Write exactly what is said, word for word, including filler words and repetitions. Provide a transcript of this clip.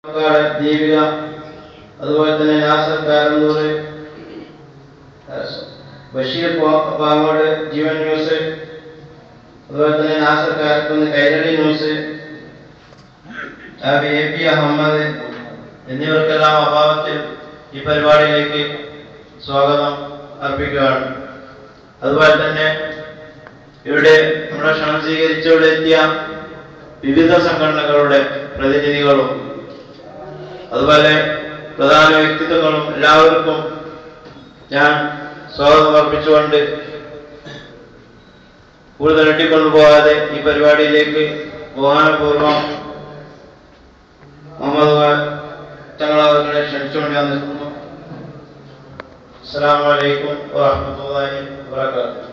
ദീപിക, അതുപോലെ തന്നെ നാസർ കാരന്തൂർ, ബഷീർ പാങ്ങോട് ജീവൻ ന്യൂസ്, അതുപോലെ തന്നെ Nasar Karakkunnu Kairali news, A P Ahammed എന്നിവർക്കെല്ലാം അഭാവത്തിൽ ഈ പരിപാടിയിലേക്ക് സ്വാഗതം അർപ്പിക്കുകയാണ്. അതുപോലെ തന്നെ ഇവിടെ നമ്മുടെ ക്ഷണം സ്വീകരിച്ചിവിടെ എത്തിയ വിവിധ സംഘടനകളുടെ പ്രതിനിധികളും അതുപോലെ പ്രധാന വ്യക്തിത്വങ്ങളും എല്ലാവർക്കും ഞാൻ സ്വാഗതം അർപ്പിച്ചുകൊണ്ട് കൂടുതൽ എട്ടിക്കൊണ്ടുപോകാതെ ഈ പരിപാടിയിലേക്ക് ബഹുമാനപൂർവ്വം മുഹമ്മദ് തങ്ങളെ ക്ഷണിച്ചുകൊണ്ട് ഞാൻ നിൽക്കുന്നു. അസ്സലാമു അലൈക്കും വറഹ്മത്തുള്ളാഹി വബറകാതുഹു.